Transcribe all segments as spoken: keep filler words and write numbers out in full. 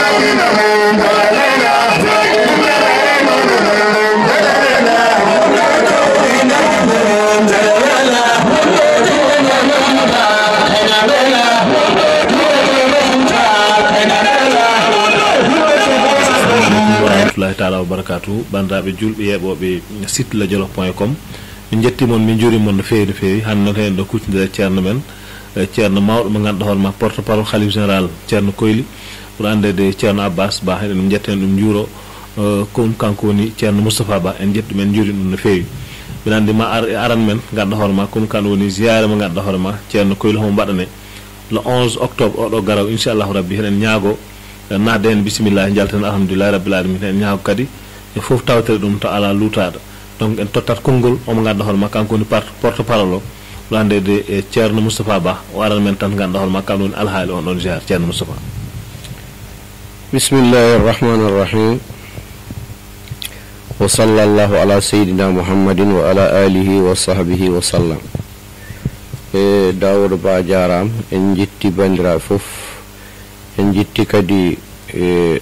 taala wa barakatuh bandaɓe julɓe yeɓoɓe site la jolof point com min jettimon min juurimon no feewi no feewi hande noon hen ɗo kuccodira ceerno men ceerno mawɗo mo ganduɗa hoorema porte parole khalife général ceerno Koyli pour andede ceerno Abbas Ba eɗen jetten ɗum juuro ko kanko woni ceerno Moustapha Ba en jetti men juuri ɗum no feewi mbiɗa andi ma aran men ganduɗa hoorema comme kan woni ziyare mo ganduɗa hoorema ceerno Koyli homo mbaɗane le onze octobre oɗo garaw inchallahu rabbi heɗen ñaago naade hen bisimillah jalten alhamdulillah rabbil alamin en ñaago kadi e fof tawtere ɗum to ala lutaɗo donc en tottat konngol omo ganduɗa hoorema kanko woni porte parole o ɗo andede e ceerno Moustapha Ba o aran men tan ganduɗa hoorema kanko woni alhaali on ɗon ziar ceerno Moustapha. bismillahi rrahmani rrahim wa sallallahu ala sayyidina muhammadin wa ala alihi wa sahbihi wa sallam. e Daouda Ba jaram en jitti bandiraɓe fof en jitti kadi e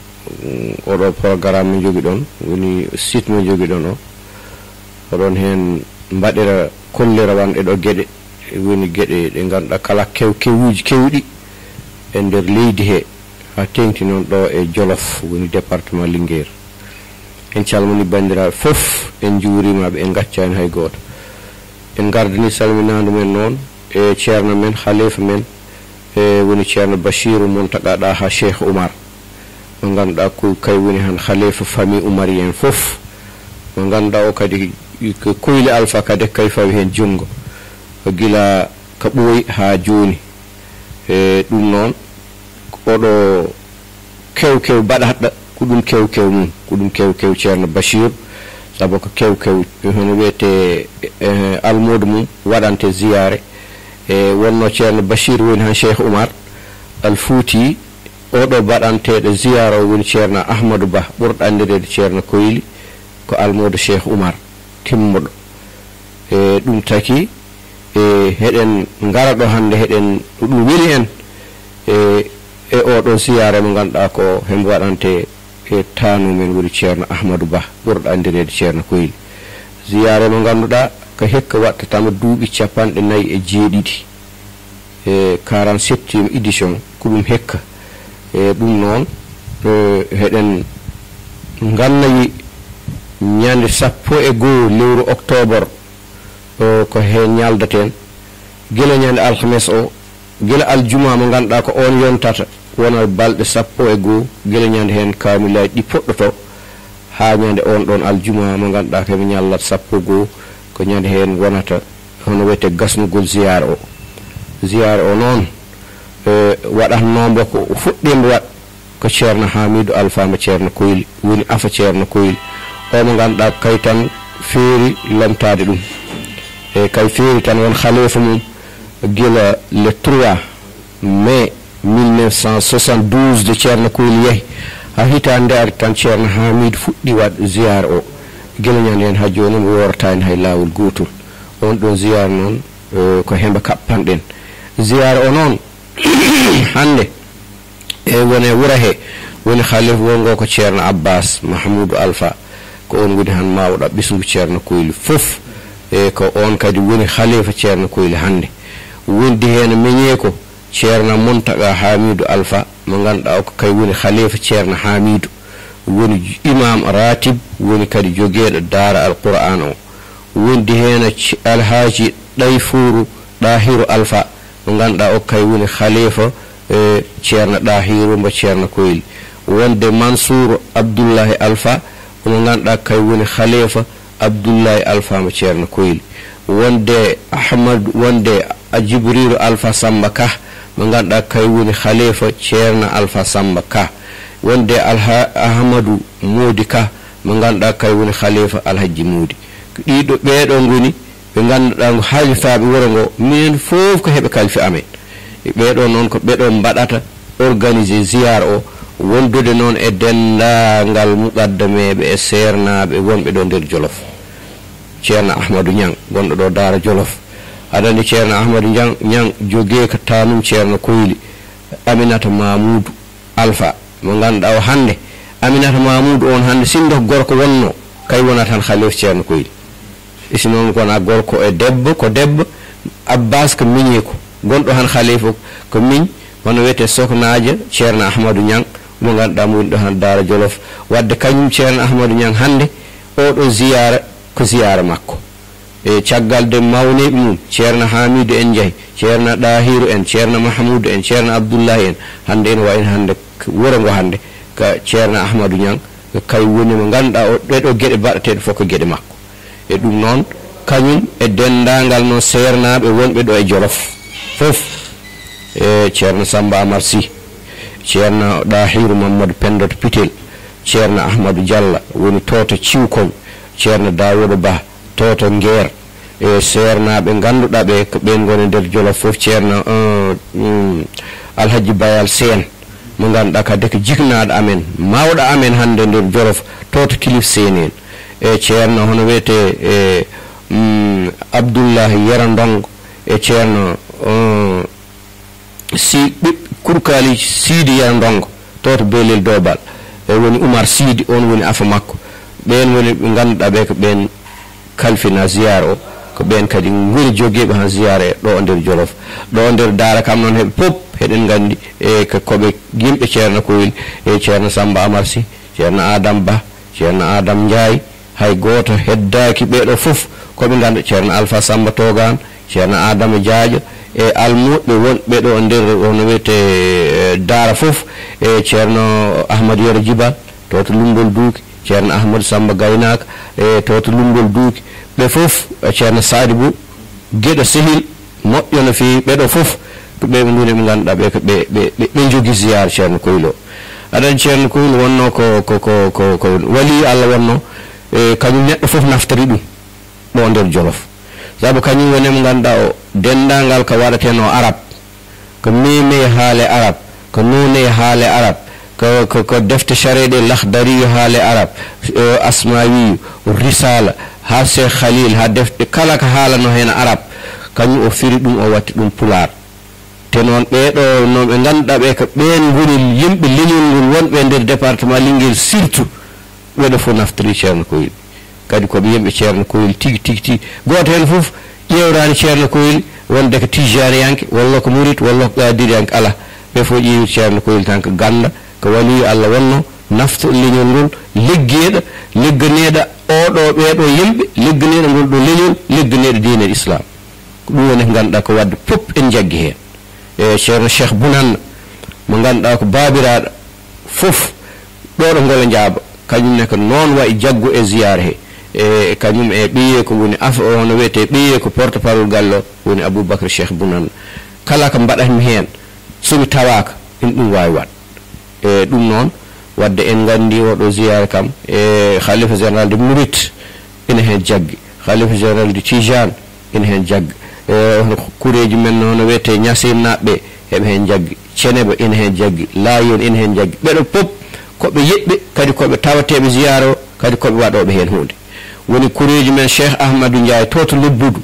oɗo programme mo jogui ɗon woni site mo jogui ɗon o oɗon hen mbaɗira kollira wan ɗeɗo gueɗe woni gueɗe ɗe ganduɗa kala kew kewuji kewɗi e nder leydi he ha tengti noon ɗo e Jolof woni département Linguére. en calmini bandiraɓe fof en juurimaɓe en gaccani hay goto en gardini salminadu men noon e ceerno men khalifa men e woni ceerno Bachirou Mountaga ɗa ha Cheikh Oumar mo ganduɗa ko kay woni han khalifa famille oumarien fof mo ganduɗa o kadi ko Koyli Alpha kadi kay fawi hen jungo gila ka ɓooyi ha joni e ɗum noon oɗo kew kew baɗaɗɗa ko ɗum kew kew mum ko ɗum kew kew ceerno Bachir saabu ko kew kew hono wiyete almudo mum waɗante ziyare e wonno ceerno Bachir woni han Cheikh Oumar al Fouti oɗo baɗanteɗo ziyara o woni ceerno Ahmadou Ba ɓurɗo andirede ceerno Koyli ko almudo Cheikh Oumar timmuɗo e ɗum taki e heɗen ngara ɗo hande heɗen ɗum weli en e e oɗo ziyare mo ganduɗa ko hembo waɗante e tanu men woni ceerno Ahmadou Ba ɓurɗo andirede ceerno Koyli. ziyare mo ganduɗa ko hekka wattatama duuɓi capanɗe nayyi e jeeɗiɗi e quarante-septième édition ko ɗum hekka e ɗum noon heɗen gannayi ñande sappo e goho lewru octobre ko hen ñaldaten gila ñande alhames o gila aljuma mo ganduɗa ko on yontata wona balɗe sappo e goho gila ñande hen kamillaji ɗi poɗɗoto ha ñande on ɗon aljuma mo ganduɗa koɓe ñallat sappo goho ko ñande hen wonata hono wiyete gasnugol ziyare o ziyare o noon waɗatnombo ko fuɗɗimbo waɗ ko ceerno Hamidou Alpha mo ceerno Koyli woni afa ceerno Koyli o mo ganduɗa kay tan feeri lomtade ɗum e kay feeri tan won khalifa mum gila le trois mai mille neuf cent soixante-douze de ceerno Koyli yeehi ha hitande ari tan ceerno Hamidou fuɗɗi waɗ ziyare o gila ñande hen ha joni mo wortani hay lawol gotol on ɗon ziyare noon ko hemba kappanɗen ziyare o noon hande e woni wura he woni khalifa wongo ko ceerno Abbas Mahmoudou Alpha ko on woni han mawɗo ɓisgu ceerno Koyli fof e ko on kadi woni khalifa ceerno Koyli hande wondi hen meñe ko ceerno Mountaga Hamidou Alpha mo ganduɗa o ko kay woni khalifa ceerno Hamidou woni imam ratib woni kadi jogueɗo daara alquran o wondi hen alhaji ɗayfouru Dahiru Alpha mo ganduɗa o kay woni khalifa e ceerno Dahiru mbo ceerno Koyli wonde Mansour Abdoullahi Alpha mo ganduɗa kay woni khalifa Abdoullahi Alpha mo ceerno Koyli wonde Ahmad wonde Djibrilu Alpha Samba Ka mo ganduɗa kay woni khalifa ceerno Alpha Samba Ka wonde alha Ahmadou Modi Ka mo ganduɗa kay woni khalifa Alhaji Modi ɗiɗo ɓeɗo goni ɓe ganduɗa haalifaɓe wuro ngo minen fof ko heeɓe kalfi amen ɓeɗo noon ko ɓeɗo mbaɗata organisé ziyare o wondude noon e dendagal muqaddameɓe e sernaɓe wonɓe ɗo nder Jolof ceerno Ahmadou Niang gonɗo ɗo daara Jolof aɗa ceerno Ahmadou Niang Niang jogue ko tanum ceerno Koyli Aminata Mamoudou Alpha mo ganduɗa o hande Aminata Mamoudou on hande sindo gorko wonno kay wona tan khalifa ceerno Koyli isi noon kona gorko e debbo ko debbo Abbas ko miñi ko gonɗo han khalifa ko miñ hono wiyete soknajo ceerno Ahmadou Niang mo ganduɗa mo winɗo han Daara Jolof wadde kañum ceerno Ahmadou Niang hande oɗo ziyara ko ziyara makko e caggal de mawne mum ceerno Hamidou en jeehi ceerno Dahiru en ceerno Mahamoudou en ceerno Abdoullahi en hande ene wayno hande wuro ngo hande ka ceerno Ahmadou Niang kay woni mo ganduɗa o ɗeɗo gueɗe baɗateɗe fof ko gueɗe makko e ɗum noon kañum e dendagal noon sernaɓe wonɓe ɗo e Jolof fof e ceerno Samba Amar Sy ceerno Dahiru Mamadou Pendoto Pitel ceerno Ahmadou Dialla woni toto Ciwkol ceerno Daouda Ba toto Nguer e sernaɓe ganduɗa ɓe ko ɓen goni nder Jolof fof ceerno Alhaji Bayal Sen mo ganduɗa kadi ko jiknaɗo amen mawɗo amen hande nder Jolof toto Kilif Seni en e ceerno hono wiyete e Abdoullahi Yera Ndongo e ceerno si ɓiɓ kurkali Sidi Yera Ndongo toto Belel Dobal e woni Oumar Sidi on woni afa makko ɓen woni ɓe ganduɗa ɓe ko ɓen kalfina ziyara o ko ɓen kadi goni joguiɓe han ziyara e ɗo nder Jolof ɗo nder Daara kam noon heɓe pop heɗen gandi e koɓe yimɓe ceerno Koyli e ceerno Samba Amar Sy ceerno Adam Ba ceerno Adam Ndiaye hay goto heddaki ɓeɗo fof koɓe ganda ceerno Alpha Samba Togan ceerno Adama Diadio e almuɓe wonɓe ɗo nder hono wiyete Daara fof e ceerno Ahmadou Yero Djibal toto Lungol Duuki ceerno Ahmadou Samba Gaynaka e toto Lungol Duuki ɓe fof ceerno Sadibou gueɗo sehil moƴƴo no fewi ɓeɗo fof ko ɓe ɓe goni ɓe ganduɗa ɓe ko ɓe ɓe ɓe jogui ziyara ceerno Koyli o aɗan ceerno Koyli wonno ko ko ko ko ko wali Allah wonno e kañum neɗɗo fof naftari ɗum ɗo nder Jolof saabu kañum woni mo ganduɗa o dendagal ko waɗateno arab ko meme haale arab ko nune haale arab ko ko ko defte shareɗe Lahdari haale arab Asmawi Risala ha Cheikh Khalil ha defte kala ko haalano hen arab kañum o firi ɗum o watti ɗum pular te noon ɓeɗo no ɓe ganduɗa ɓe ko ɓen goni yimɓe leñol ngol wonɓe nder département Linguel surtout ɓeɗo fof naftiri ceerno Koyli kadi koɓe yimɓe ceerno Koyli tigi tigi tigi goto hen fof ƴewrani ceerno Koyli wonde ko tijaniyanke walla ko murit walla ko qadiriyanke ala ɓe fof ƴeewi ceerno Koyli tan ko ganda ko waliyu Allah wonno nafto leñol ngol liggeɗo ligganeɗo oɗo ɓeɗo yimɓe ligganeɗo ngol ɗo leñol ligganeɗo diine l'islam ko ɗum woni ko ganduɗa ko wadde pop en jaggi hen e ceerno Cheikh Bounanna mo ganduɗa ko babiraɗo fof ɗo ɗo ngolo jaaba kañumne ko noon wayi jaggu e ziyara he e kañum e ɓiye ko woni afa hono wiyete ɓiye ko porte parole gallo woni Aboubacar Cheikh Bounanna kala ko mbaɗatmi hen somi tawaka ɗum ɗum wawi waɗ e ɗum noon wadde en gandi oɗo ziyara kam e khalifa général de Mouride ene hen jaggi khalifa général de Tijane ene hen jaggi e kureji men hono wiyete Niassine naɓɓe heɓe hen jaggi Ceneba ene hen jaggi Layon ene hen jaggi ɓeɗo pop koɓe yeɓɓe kadi koɓe tawateɓe ziyara o kadi koɓe waɗoɓe hen hunde woni kureji men Cheikh Ahmadou Ndiaye toto Lobbudu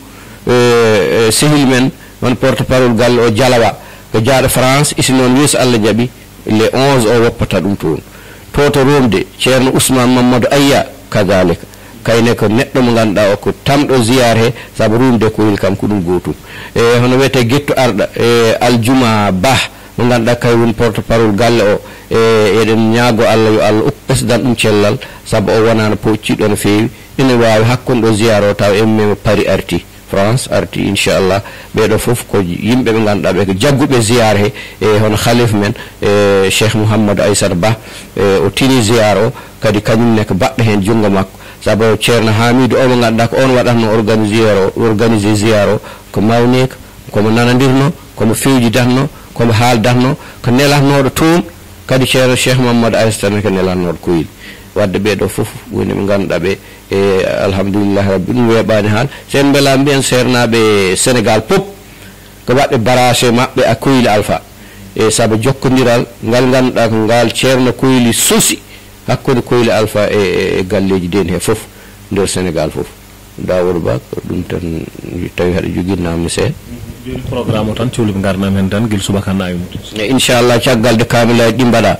e sehil men won porte parole galle o Dialawa ko jaaɗo France isi noon wiisa Allah jaaɓi le onze o woppata ɗum toon toto Romde ceerno Ousmane Mamadou Aya kadalika kayne ko neɗɗo mo ganduɗa o ko tamɗo ziyare he saabu rumde Koyli kam ko ɗum gotum e hono wiyete Guetto Arɗa e Aljuma Ba mo ganduɗa kay woni porte parole galle o e eɗen ñaago Allah yo Allah ɓesdan ɗum cellal saabu o wonano pocciɗo no fewi ene wawi hakkude ɗo ziyara o taw emmema Paris arti France arti inchallah ɓeɗo fof ko yimɓe ɓe ganduɗa ɓe ko jagguɓe ziyara he e hono khalife men e Cheikh Mouhamadou Aissata Ba e o tini ziyara o kadi kañumne ko baɗɗo hen junggo makko saabu ceerno Hamidou o mo ganduɗa ko on waɗatno organisé o organisé ziyara o ko mawnika komo nanadirno komo fewjidatno komo haaldatno ko nelatnoɗo toon kadi ceerno Cheikh Mamadou Aissata ko nelatnoɗo Koyli wadde ɓeɗo fof woni ɓe ganduɗa ɓe e alhamdulillahi rabbi ɗum weeɓani haal sen beela mbiyen sernaɓe Sénégal pop ko waɗɓe barage maɓɓe a Koyli Alpha e saabu jokkodiral ngal ganduɗa ko ngal ceerno Koyli sosi hakkude Koyli Alpha e galleji den he fof nder Sénégal fof Dawoudou Ba ko ɗum tan tawi haɗa jogui namde seeɗa joni programme o tan cohli ɓe garnam hen tan guila subaka nayi mum inchallah caggal de kamilaji ɗi mbaɗa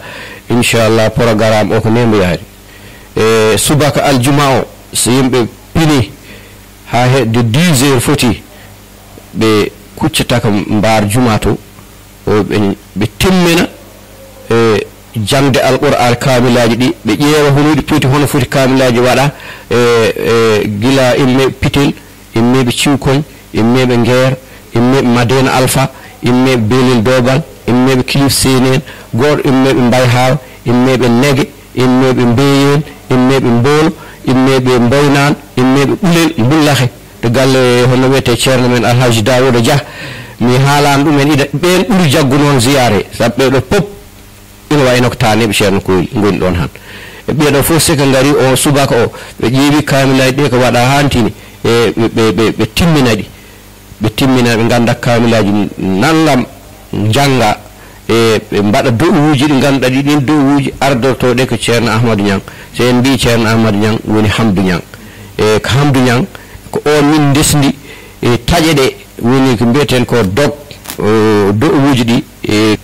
inchallah programme o ko nembo yaari e subaka aljuma o so yimɓe pini ha hedde dix heures foti ɓe kuccataka mbar juma to ɓe ɓe timmina e jangde alqur'an kamilaji ɗi ɓe ƴeewa honoɗi poti hono foti kamilaji waɗa e e gila immeɓe pitel immeɓe ciwkoñ immeɓe ngeer immeɓe madena alpha immeɓe belel dogal immeɓe kilif senen goto immeɓe mbay haw immeɓe nege immeɓe mbeyen immeɓe mboolo immeɓe mboynan immeɓe ɓulel mbullahe to galle hono wiyete ceerno men alhaji dawouda dia mi haalani ɗumen ida ɓen ɓuuri jaggu noon ziyare sabu ɓeɗo pop ina wayno ko taneɓe ceerno koyli goni ɗon han e ɓeɗo fof sika gari o subaka o ɓe ƴeewi kamilaji ɗe ko waɗa hantini e ɓe ɓe ɓe timminaɗi ɓe timmina ɓe ganda kamilaji nangam janga e ɓe mbaɗa do'uji ɗi ganduɗa ɗi ɗin do'uji ardortoɗe ko ceerno ahmadou niang so en mbi ceerno ahmadou niang woni hamdou niang e ko hamdou niang ko on min desdi e taƴe ɗe woni ko mbiyeten ko dog do'uji ɗi e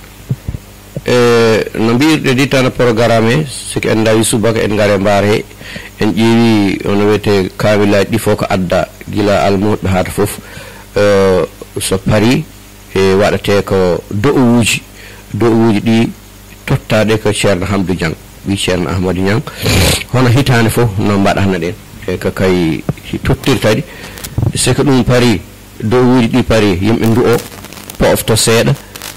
e no mbirɗe ɗi tan programme e siko en dawi subaka en gaare mbaar he en ƴeewi ono wiyete kamilaji ɗi fof ko adda gila almuɓe haata fof so paari e waɗate ko do'uji do'uji ɗi tottaɗe ko ceerno hamdou niang wi ceerno ahmadou niang hono hitande fof no mbaɗatno ɗen e ko kay tottirtaɗi siko ɗum paari do'uji ɗi paari yimɓe ndu o pofto seeɗa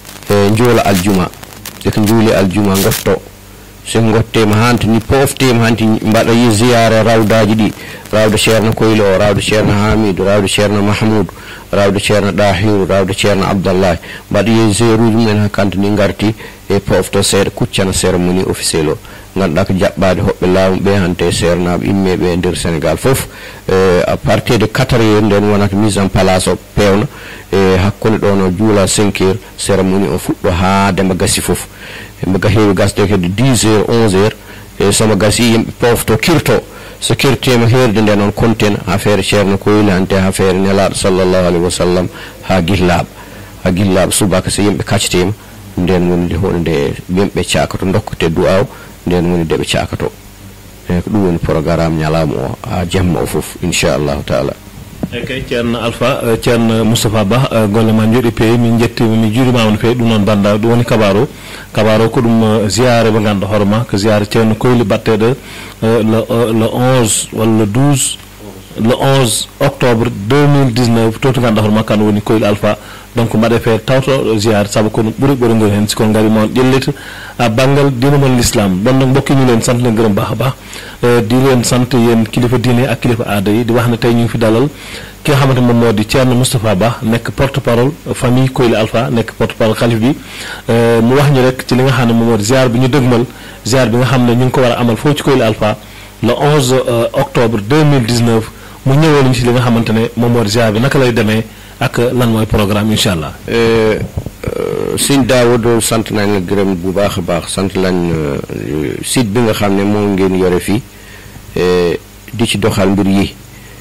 e juula aljuma siko juuli aljuma gotto siko gottema hanti ni poftema hanti mbaɗa yi ziyara rawdaji ɗi rawde ceerno koylo o rawde ceerno hamidou rawde ceerno mahmoudou rawde ceerno dahiru rawde ceerno abdallahi mbaɗa yi zéruji mumen hakkante ni garti e pofto seeɗa kuccana cérémonie officiel o ganduɗa ko jaɓɓade hoɓɓe laamu ɓe hante ceernaɓe immeɓe e nder sénégal foof e à partir de quatre heures nden wonata mise en place o pewna e hakkude ɗo no juula cinq heures cérémonie o fuɗɗo ha demba gasi foof mbo heewi gasde kede dix heures onze heures e somo gasi yimɓe pofto kirto so kirtema herde nde noon konten ha feere ceerno koyli hante ha feere nelaɗo sallllahu alayhi wa sallam ha gillaɓa ha gillaɓa subaka so yimɓe kaccetema nden woni nde hono nde yimɓe cakato dokkate du'aw nden woni nde ɓe cakato e ko ɗum woni programme ñalawma o ha jamma o foof inchallahu taala e kay ceerno alpha ceerno moustapha ba golle ma jooɗi peewi min jettima mi juurimama no feewi ɗum noon banda ɗum woni kabaro kabaro ko ɗum ziyare mo ganduɗa hoorema ko ziyare ceerno koyli batteɗo le le onze walla le douze le onze octobre deux mille dix-neuf to to ganduɗa hoorema kan woni koyli alpha donc mbaɗe feere tawto ziyare saabu kono ɓuuri ɓoringol hen siko gaari moon ƴellita a banggal dina mon l'islam ɗon nag mbokki ñu leen sant leen gërëm baax a baax di leen sant yéen kilifa diine ak kilifa aada yi di wax ne tey ñu ngi fi dalal ki nga xamante moom moo di Thierno Moustapha Ba nekk porte parole famille Koyli Alpha nekk porte parole xalif bi mu wax ñu rek ci li nga xam ne moom moo di ziar bi ñu dëgmal ziar bi nga xam ne ñu ngi ko war a amal foofu ci Koyli Alpha le onze octobre deux mille dix-neuf mu ñëwoon ñu ci li nga xamante ne moom moo di ziar bi naka lay demee ak lan mooy programme incha allah. sëñ Daawuda sant nañ la gërëm bu baax a baax sant lañ site bi nga xam ne moom ngeen yore fii di ci doxal mbir yi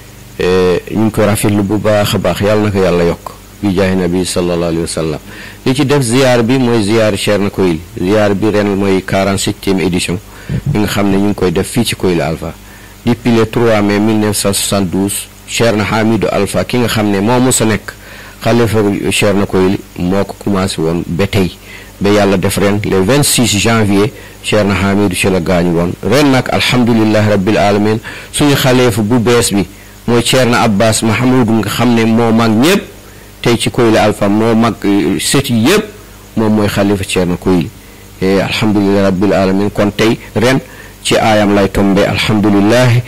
ñu ngi ko rafetlu bu baax a baax yàlla na ko yàlla yokk bi jaahi nabi sallallahu alayhi wa sallam li ci def ziar bi mooy ziar Ceerno Koyli ziar bi ren mooy quarante-septième édition bi nga xam ne ñu ngi koy def fii ci Koyli Alpha depuis le trois mai mille neuf cent soixante-douze Ceerno Hamidou Alpha ki nga xam ne moo mos a nekk xalifa Ceerno Koyli moo ko commencé woon ba tey ba yàlla def ren le vingt-six janvier Ceerno Hamidou ci la gaañu woon ren nag alhamdulillahi rabbil alamin suñu xalifa bu bees bi mooy Ceerno Abbas Mahamoudou nga xam ne moo mag ñëpp tey ci Koyli Alpha moo mag sët yi yëpp moom mooy xalifa Ceerno Koyli e alhamdulillahi rabbil alamin kon tey ren ci aayam lay tombe alhamdulillahi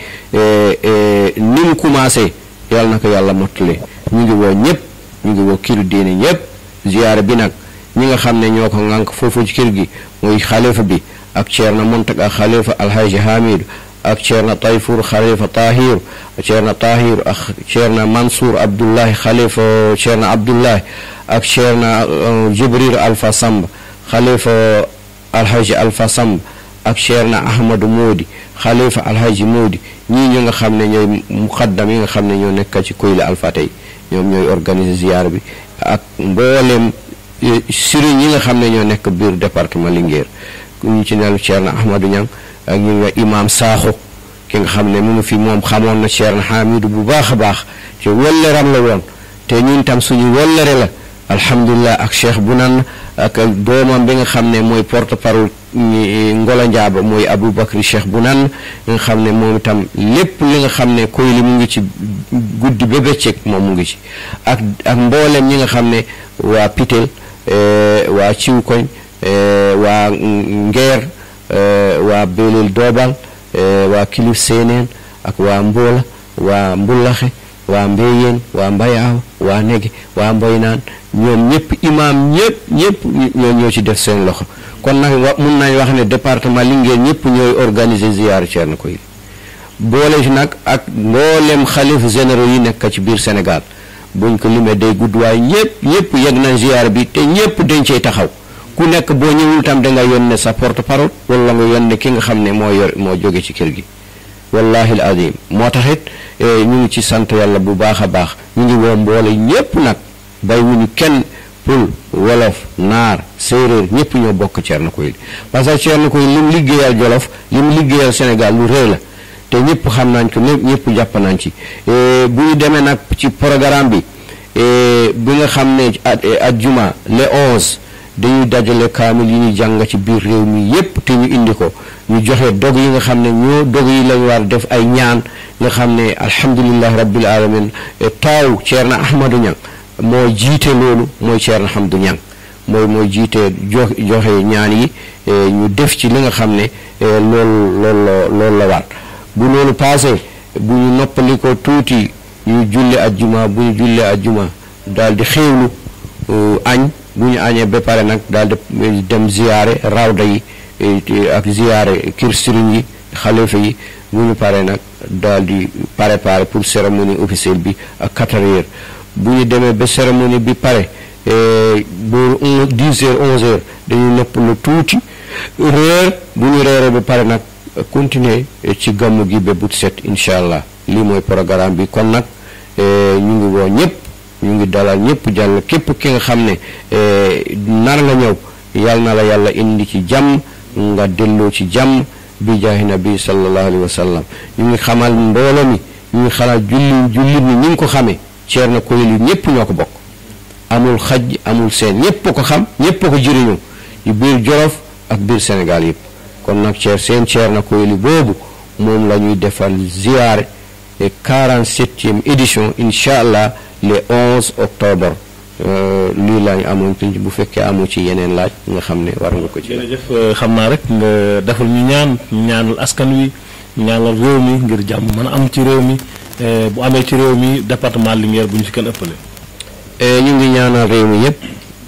ni mu commencé yàlla na ko yàlla mottale ñu ngi woo ñëpp ñu ngi woo kiru diine ñëpp ziyaara bi nag ñi nga xam ne ñoo ko ŋànk foofu ci kër gi mooy xalifa bi ak Ceerno Montaka xalifa alhaji Hamidou ak Ceerno Tayfour xalifa Tahir Ceerno Tahir ak Ceerno Mansour Abdullahi xalifa Ceerno Abdullahi ak Ceerno Jibril Alpha Samba xalifa alhaji Alpha Samba ak Ceerno Ahmadou Modi xalifa alhaji Modi ñii ñu nga xam ne ñooy muqaddam yi nga xam ne ñoo nekk ci Koyli Alpha tey ñoom ñooy organiser ziar bi ak mboolem sëriñ yi nga xam ne ñoo nekk biir département Linguère ñu ci nelu Ceerno Ahmadou Niang ak ñu nga imam Sakho ki nga xam ne mu ngi fi moom xamoon na Ceerno Hamidou bu baax a baax ci wëllëram la woon te ñun tam suñu wëllëre la alhamdulilah ak Cheikh Bunan ak doomam bi nga xam ne mooy porte parole Ngola Njaaba mooy Aboubacry Cheikh Bunan nga xam ne moom itam lépp li nga xam ne koy li mu ngi ci guddi ba bëccëg moom mu ngi ci ak ak mboolem ñi nga xam ne waa Pitel waa Ciwkoñ waa Ngeer waa Belel Doobal waa Kilif Seeneen ak waa Mboola waa Mbulaxe waa Mbeyeen waa Mbayaaw waa Nege waa Mboynaan ñoom ñëpp imaam ñëpp ñëpp ñoo ñoo ci def seen loxo kon nag wa mun nañ wax ne département Linguère ñëpp ñooy organiser ziyaar Ceerno Koyli boole ci nag ak mboolem xalif généraux yi nekk ci biir Sénégal buñ ko limee day gudd waaye ñëpp ñëpp yegg nañ ziyaar bi te ñëpp dañ cey taxaw ku nekk boo ñëwul tam da nga yónnee sa porte parole wala nga yónnee ki nga xam ne moo yor moo jóge ci kër gi wallahi al azim moo taxit ñu ngi ci sant yàlla bu baax a baax ñu ngi woo mboole ñëpp nag bay wuñu kenn pul wolof naar séeréer ñëpp ñoo bokk Ceerno Koyli parce que Ceerno Koyli li mu liggéeyal Jolof li mu liggéeyal Sénégal lu rëy la te ñëpp xam nañ ko ñëpp jàpp nañ ci bu ñu demee nag ci programme bi bi nga xam ne ajjuma le onze dañuy dajale kaamil yi ñu jàng ci biir réew mi yépp te ñu indi ko ñu joxe dog yi nga xam ne ñoo dog yi lañu war def ay ñaan nga xam ne alhamdulillahi rabbil alamin taaw Ceerno Ahmadou Niang moo jiite loolu mooy Ceerno Hamdou Niang mooy mooy jiite joxe ñaan yi ñu def ci li nga xam ne loolu loolu loolu la war bu loolu passé bu ñu noppali ko tuuti ñu julli ajjuma bu ñu julli ajjuma daal di xéewlu añ bu ñu añee ba pare nag daal di dem ziyaare rawda yi ak ziyaare kër sëriñ yi xalifa yi bu ñu pare nag daal di préparer pour cérémonie officielle bi ak quatre heures bu ñu demee ba cérémonie bi pare booru dix heures onze heures dañuy noppalu tuuti réer bu ñu réeree ba pare nag continuer ci gàmmu gi ba but set incha allah lii mooy programme bi kon nag ñu ngi woo ñëpp ñu ngi dalal ñëpp jàll képp ki nga xam ne nar nga ñëw yal na la yàlla indi ci jàmm nga delloo ci jàmm bi jaahi nabi sallallahu alayhi wa sallam ñu ngi xamal mbooloo mi ñu ngi xalaat julli jullit ni ñu ngi ko xamee Ceerno Koyli ñëpp ñoo ko bokk amul xaj amul seen ñëpp ko xam ñëpp ko jëriñu ci biir Jolof ak biir Sénégal yëpp kon nag ceer seen Ceerno Koyli boobu moom la ñuy defal ziyaare quarante-septième édition incha allah le onze octobre lii laa ñu amoon bu fekkee amoo ci yeneen laaj nga xam ne war nga ko ci. jërëjëf xam naa rek nga defal ñu ñaan ñaanal askan wi ñaanal réew mi ngir jàmm mën a am ci réew mi bu amee ci réew mi département Linguère bu ñu fi kenn ëppale. ñu ngi ñaanal réew mi yëpp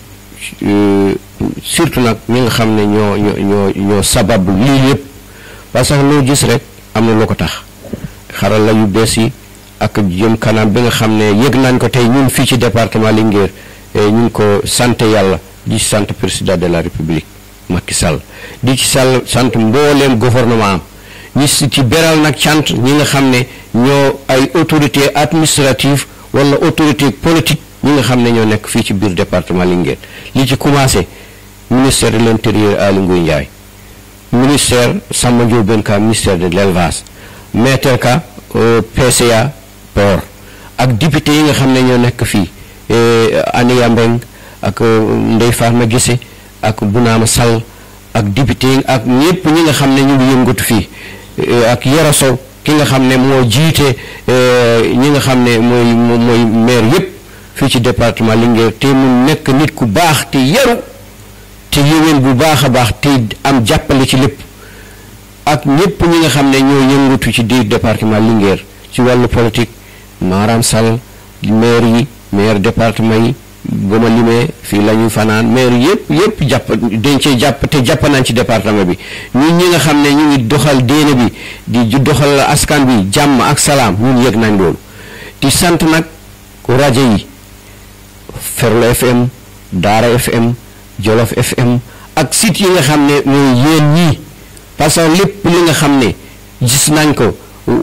surtout nag ñi nga xam ne ñoo ñoo ñoo ñoo sabab lii yëpp parce que loo gis rek am na loo ko tax xaral la yu bees yi. ak jëm kanam bi nga xam ne yëg nañ ko tey ñun fii ci département Linguère ñu ngi ko sant yàlla di sant président de la république Macky Sall di ci sall sant mbooleem gouvernement am ñi si ci beral nag cant ñi nga xam ne ñoo ay autorité administrative wala autorité politique ñi nga xam ne ñoo nekk fii ci biir département Linguère li ci commencé ministère de l'intérieur Aly Ngouille Ndiaye ministère Samba Ndiobène Ka ministère de l'élevage maître Ka P C A port ak député yi nga xam ne ñoo nekk fii Aniya Mbeng ak Ndeye Fatma Gise ak Bunaama Sall ak député yi ak ñëpp ñi nga xam ne ñu ngi yëngatu fii ak Yoro Sow ki nga xam ne moo jiite ñi nga xam ne mooy mooy maire yëpp fii ci département Linguère te mu nekk nit ku baax te yaru te yéwén bu baax a baax te am jàppale ci lépp ak ñëpp ñi nga xam ne ñoo yëngatu ci biir département Linguère ci wàllu politique Maram Sall maire yi maire département yi ba ma limee fii la ñuy fanaan maire yëpp yëpp jàpp dañ cee jàpp te jàpp nañ ci département bi ñun ñi nga xam ne ñu ngi doxal déene bi di doxal askan bi jàmm ak salaam ñun yëg nañ loolu di sant nag rajo yi Ferlo F M Daara F M Jolof F M ak site yi nga xam ne mooy yéen ñii parce que lépp li nga xam ne gis nañ ko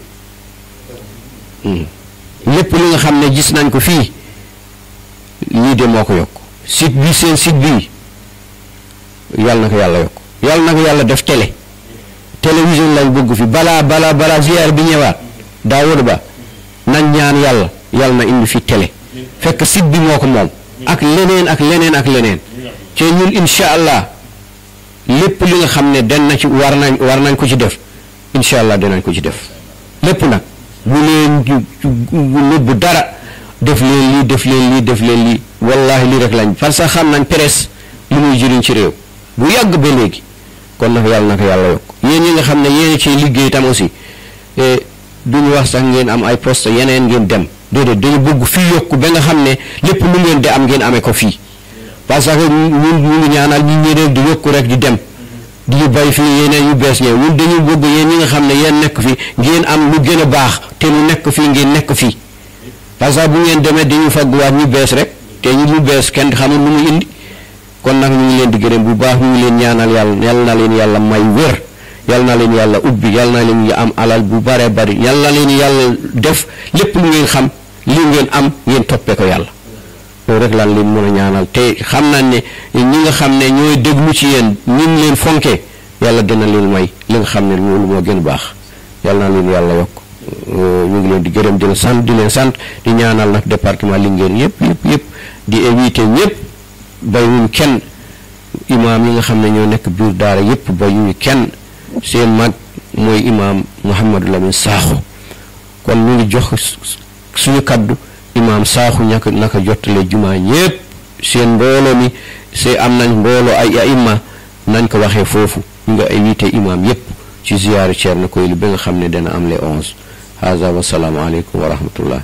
lépp li nga xam ne gis nañ ko fii lii de moo ko yokk site bi seen site bi yàlla na ko yàlla yokk yàlla na ko yàlla def télé télévision lañ bëgg fi balaa balaa balaa ziyaar bi ñëwaat Daawuda Ba nañ ñaan yàlla yàlla na indi fi télé fekk site bi moo ko moom ak leneen ak leneen ak leneen te ñun incha allah lépp li nga xam ne den na ci war nañ war nañ ko ci def incha allah dinañ ko ci def lépp nag bu leen nëbb dara def leen lii def leen lii def leen lii wallahi lii rek lañ parce que xam nañ presse li muy jëriñ ci réew bu yàgg ba léegi kon nag yàlla na ko yàlla yokk yéen ñi nga xam ne yéen ci liggéey tam aussi duñu wax sax ngeen am ay poste yeneen ngeen dem déedéet dañu bëgg fii yokku ba nga xam ne lépp lu ngeen di am ngeen amee ko fii parce que ñun ñu ngi ñaanal ñi ñi rek di yokku rek di dem di ñu bay fii yeneen yu bees ñëw ñun dañu bëgg yéen ñi nga xam ne yéen nekk fi ngeen am lu gën a baax te lu nekk fii ngeen nekk fii parce que bu ngeen demee dañu fagguwaat ñu bees rek te ñu lu bees kenn xamul lu mu indi kon nag ñu ngi leen di gërëm bu baax ñu ngi leen ñaanal yàlla yal na leen yàlla may wér yal na leen yàlla ubbi yal na leen am alal bu bare bari yal na leen yàlla def lépp lu ngeen xam li ngeen am ngeen toppee ko yàlla loolu rek lan leen mën a ñaanal te xam nañ ne ñi nga xam ne ñooy déglu ci yéen ñin leen fonkee yàlla dina leen may li nga xam ne loolu moo gën baax yal na leen yàlla yokk ñu ngi leen di gërëm di leen sant di leen sant di ñaanal nag département Linguère yëpp yëpp yëpp di éviter ñëpp bayuñ kenn imaam yi nga xam ne ñoo nekk biir daara yëpp bayuñu kenn seen mag mooy imaam Mouhamadou Lamine Sakho kon ñu ngi jox suñu kaddu imaam Sakho ñaka naka jottale jumaa ñëpp seen mbooloo mi see am nañ mbooloo ay aima nañ ko waxee foofu ñu nga éviter imaam yëpp ci ziyaaru Ceerno Koylu ba nga xam ne dana am les onze haza wa salaamu aleykum wa rahmatullah.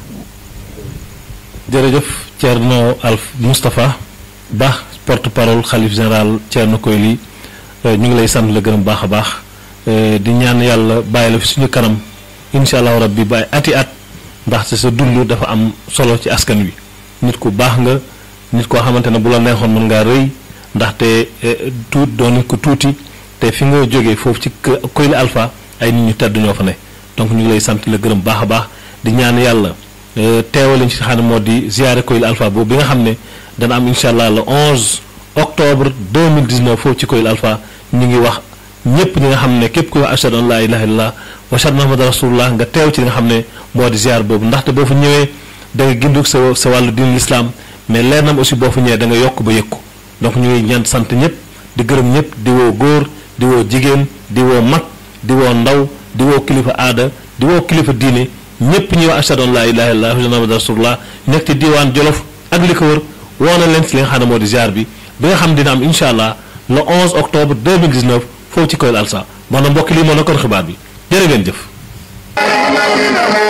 jërëjëf Ceerno Alf Moustapha Ba porte parole xalif général Ceerno Koylu ñu ngi lay sant la gërëm baax a baax di ñaan yàlla bàyyi la fi suñu kanam incha allahu rabbi bàyyi ati at ndaxte sa dund dafa am solo ci askan wi nit ku baax nga nit koo xamante ne bu la neexoon mën ngaa rëy ndaxte tuut doo nit ku tuuti te fi nga jógee foofu ci Koylu Alpha ay nit ñu tedd ñoo fa ne donc ñu ngi lay sant la gërëm baax a baax di ñaan yàlla teewaliñ ci xam ne moo di ziare Koylu Alpha boobu bi nga xam ne dana am incha allah le onze octobre deux mille dix-neuf foofu ci Koylu Alpha ñu ngi wax ñëpp ñi nga xam ne képp kuy wax ashhadu an laa ilaaha illallah wa ashhadu anna muhammadan rasulullah nga teew ci li nga xam ne moo di ziar boobu ndaxte boo fa ñëwee da nga ginduk sa sa wàllu diin l'islam mais leer nam aussi boo fa ñëwee da nga yokk ba yëkku donc ñu ngi ñaan sant ñëpp di gërëm ñëpp di woo góor di woo jigéen di woo mag di woo ndaw di woo kilifa aada di woo kilifa diine ñëpp ñuy wax ashhadu an laa ilaaha illallah wa ashhadu anna muhammadan rasulullah nekk ci diwaan Jolof ak li ko wër woo na leen ci li nga xam ne moo di ziar bi bi nga xam dina am incha allah le onze octobre deux mille dix-neuf foofu ci Koylu Alpha maanaam mbokk lii moo nekkoon xibaar bi jërë ngeen jëf